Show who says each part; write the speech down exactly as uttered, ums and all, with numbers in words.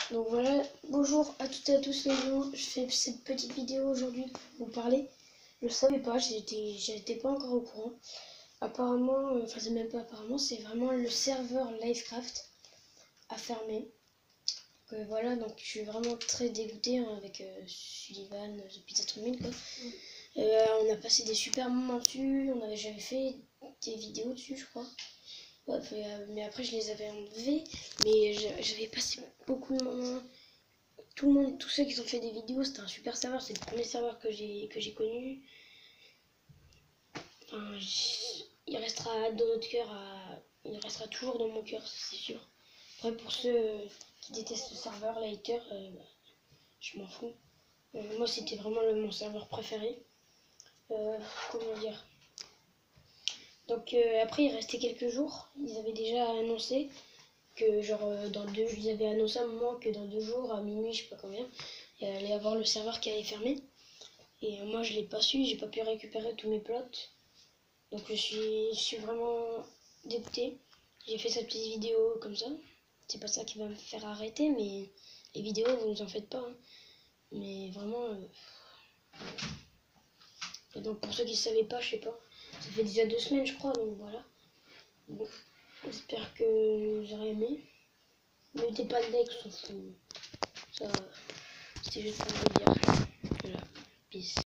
Speaker 1: Donc voilà, bonjour à toutes et à tous les gens, je fais cette petite vidéo aujourd'hui pour vous parler. Je ne savais pas, j'étais j'étais pas encore au courant. Apparemment, euh, enfin c'est même pas apparemment, c'est vraiment le serveur Livecraft a fermé. Donc, euh, voilà, donc je suis vraiment très dégoûtée hein, avec euh, Sullivan, The Pizza Trumine quoi. Mm. Euh, on a passé des super moments dessus, on avait j'avais fait des vidéos dessus je crois. Ouais, mais après je les avais enlevés, mais j'avais passé beaucoup de moments. Tout le monde, tous ceux qui ont fait des vidéos, c'était un super serveur, c'est le premier serveur que j'ai que j'ai connu. Enfin, il restera dans notre cœur, à... il restera toujours dans mon cœur, c'est sûr. Après pour ceux qui détestent le serveur, les haters, euh, je m'en fous. Euh, moi c'était vraiment le, mon serveur préféré. Euh, comment dire Donc euh, après il restait quelques jours, ils avaient déjà annoncé que genre euh, dans deux, ils avaient annoncé à un moment que dans deux jours à minuit, je sais pas combien, il allait y avoir le serveur qui allait fermer. Et euh, moi je l'ai pas su, j'ai pas pu récupérer tous mes plots. Donc je suis, je suis vraiment dégoûtée. J'ai fait cette petite vidéo comme ça. C'est pas ça qui va me faire arrêter, mais les vidéos vous nous en faites pas. Hein. Mais vraiment. Euh... Et donc pour ceux qui ne savaient pas, je sais pas. Ça fait déjà deux semaines je crois, donc voilà. Bon, j'espère que vous aurez aimé. Mettez pas de like, on s'en fout. Ça, c'était juste pour vous dire. Voilà. Peace.